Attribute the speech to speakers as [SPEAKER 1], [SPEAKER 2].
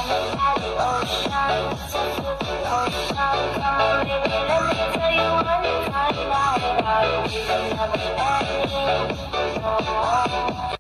[SPEAKER 1] Tell you one time now, it's never ending.